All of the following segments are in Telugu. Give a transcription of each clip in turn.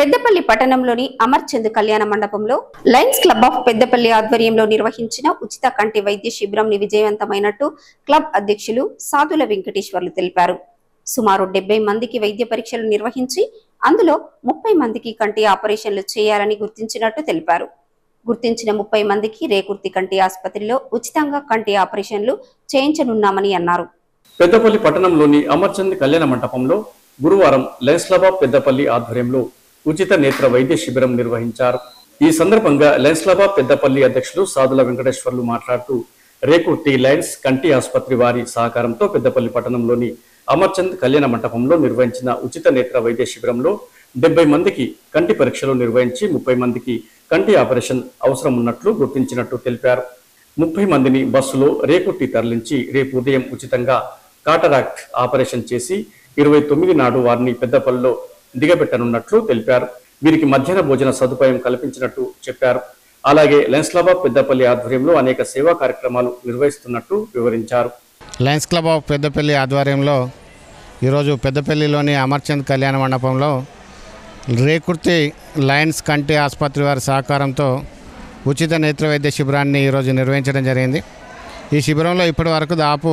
పెద్దపల్లి పట్టణంలోని అమర్చంద్ కళ్యాణ మండపంలో లయన్స్ క్లబ్ ఆఫ్ పెద్దపల్లి ఆధ్వర్యంలో నిర్వహించిన ఉచిత కంటి వైద్య శిబిరం విజయవంతమైనట్టు క్లబ్ అధ్యక్షులు సాదుల వెంకటేశ్వర్లు తెలిపారు. సుమారు 70 మందికి వైద్య పరీక్షలు నిర్వహించి అందులో 30 మందికి కంటి ఆపరేషన్లు చేయాలని గుర్తించినట్టు తెలిపారు. గుర్తించిన 30 మందికి రేకుర్తి కంటి ఆసుపత్రిలో ఉచితంగా కంటి ఆపరేషన్లు చేయించనున్నామని అన్నారు. పెద్దపల్లి పట్టణంలోని అమర్చంద్ కళ్యాణ మండపంలో గురువారం లయన్స్ క్లబ్ ఆఫ్ పెద్దపల్లి ఆధ్వర్యంలో ఉచిత నేత్ర వైద్య శిబిరం నిర్వహించారు. ఈ సందర్భంగా లయన్స్ క్లబ్ ఆఫ్ పెద్దపల్లి అధ్యక్షులు సాదుల వెంకటేశ్వర్లు మాట్లాడుతూ రేకుర్తి లయన్స్ కంటి ఆసుపత్రి వారి సహకారంతో పెద్దపల్లి పట్టణంలోని అమర్చంద్ కళ్యాణ మండపంలో నిర్వహించిన ఉచిత నేత్ర వైద్య శిబిరంలో 70 మందికి కంటి పరీక్షలు నిర్వహించి 30 మందికి కంటి ఆపరేషన్ అవసరం ఉన్నట్లు గుర్తించినట్టు తెలిపారు. 30 మందిని బస్సులో రేకుర్తి తరలించి రేపు ఉదయం ఉచితంగా కాటరాక్ట్ ఆపరేషన్ చేసి 29 నాడు వారిని పెద్దపల్లిలో దిగబెట్టనున్నట్లు తెలిపారు. వీరికి మధ్యాహ్న భోజన సదుపాయం కల్పించినట్టు చెప్పారు. అలాగే లయన్స్ క్లబ్ ఆఫ్ పెద్దపల్లి ఆధ్వర్యంలో అనేక సేవా కార్యక్రమాలు నిర్వహిస్తున్నట్టు వివరించారు. లయన్స్ క్లబ్ ఆఫ్ పెద్దపల్లి ఆధ్వర్యంలో ఈరోజు పెద్దపల్లిలోని అమర్చంద్ కళ్యాణ మండపంలో రేకుర్తి లయన్స్ కంటి ఆసుపత్రి వారి సహకారంతో ఉచిత నేత్ర వైద్య శిబిరాన్ని ఈరోజు నిర్వహించడం జరిగింది. ఈ శిబిరంలో ఇప్పటి వరకు దాదాపు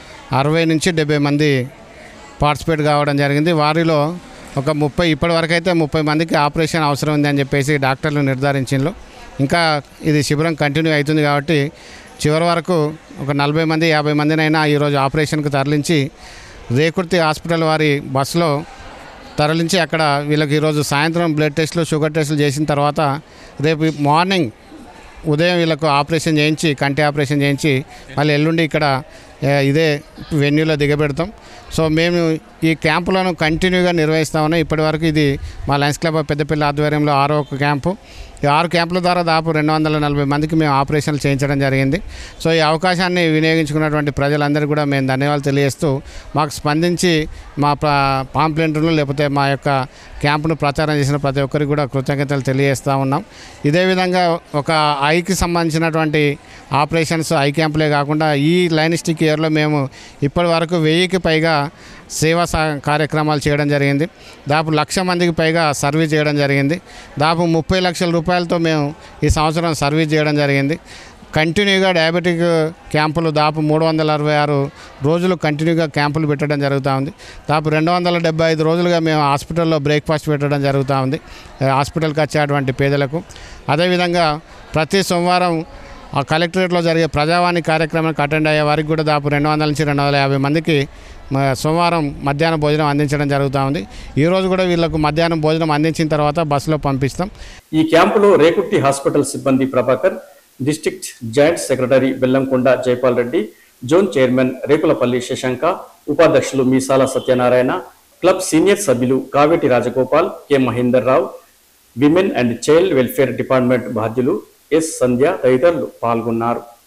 60 నుంచి 70 మంది పార్టిసిపేట్ కావడం జరిగింది. వారిలో ఒక 30 ఇప్పటి వరకు అయితే 30 మందికి ఆపరేషన్ అవసరం ఉంది అని చెప్పేసి డాక్టర్లు నిర్ధారించిండ్రు. ఇంకా ఇది శిబిరం కంటిన్యూ అవుతుంది కాబట్టి చివరి వరకు ఒక 40 మంది 50 మందినైనా ఈరోజు ఆపరేషన్కు తరలించి రేకుర్తి హాస్పిటల్ వారి బస్సులో తరలించి అక్కడ వీళ్ళకి ఈరోజు సాయంత్రం బ్లడ్ టెస్టులు షుగర్ టెస్టులు చేసిన తర్వాత రేపు మార్నింగ్ ఉదయం వీళ్ళకు ఆపరేషన్ చేయించి కంటి ఆపరేషన్ చేయించి మళ్ళీ ఎల్లుండి ఇక్కడ ఇదే వెన్యూలో దిగబెడతాం. సో మేము ఈ క్యాంపులను కంటిన్యూగా నిర్వహిస్తూ ఉన్నాం. ఇప్పటి వరకు ఇది మా లయన్స్ క్లబ్ పెద్దపల్లి ఆధ్వర్యంలో 6వ క్యాంపు. ఈ 6 క్యాంపుల ద్వారా దాదాపు 240 మందికి మేము ఆపరేషన్లు చేయించడం జరిగింది. సో ఈ అవకాశాన్ని వినియోగించుకున్నటువంటి ప్రజలందరికీ కూడా మేము ధన్యవాదాలు తెలియజేస్తూ మాకు స్పందించి మా పాంప్లెంట్ను లేకపోతే మా యొక్క క్యాంపును ప్రచారం చేసిన ప్రతి ఒక్కరికి కూడా కృతజ్ఞతలు తెలియజేస్తూ ఉన్నాం. ఇదే విధంగా ఒక ఐకి సంబంధించినటువంటి ఆపరేషన్స్ ఐ క్యాంపులే కాకుండా ఈ లైనిస్టిక్ ఇయర్లో మేము ఇప్పటి వరకు 1000కి పైగా సేవా కార్యక్రమాలు చేయడం జరిగింది. దాదాపు 1,00,000 మందికి పైగా సర్వీస్ చేయడం జరిగింది. దాదాపు 30 లక్షల రూపాయలతో మేము ఈ సంవత్సరం సర్వీస్ చేయడం జరిగింది. కంటిన్యూగా డయాబెటిక్ క్యాంపులు దాదాపు 366 రోజులు కంటిన్యూగా క్యాంపులు పెట్టడం జరుగుతూ ఉంది. దాదాపు 275 రోజులుగా మేము హాస్పిటల్లో బ్రేక్ఫాస్ట్ పెట్టడం జరుగుతూ ఉంది హాస్పిటల్కి వచ్చేటువంటి పేదలకు. అదేవిధంగా ప్రతి సోమవారం ఆ కలెక్టరేట్లో జరిగే ప్రజావాణి కార్యక్రమానికి అటెండ్ అయ్యే వారికి కూడా దాదాపు 200 నుంచి 250 మందికి సోమవారం మధ్యాహ్న భోజనం అందించడం జరుగుతూ ఉంది. ఈరోజు కూడా వీళ్ళకు మధ్యాహ్నం భోజనం అందించిన తర్వాత బస్సులో పంపిస్తాం. ఈ క్యాంపులో రేకుర్తి హాస్పిటల్ సిబ్బంది Prabhakar, district joint secretary Bellamkonda Jaipal Reddy, zone chairman Rekulapalli Sasanka, ఉపాధ్యక్షులు మీసాల సత్యనారాయణ, క్లబ్ సీనియర్ సభ్యులు Kaveti Rajagopal, K Mahender Rao, women and child welfare department బాధ్యులు ఎస్ సంధ్య తదితరులు పాల్గొన్నారు.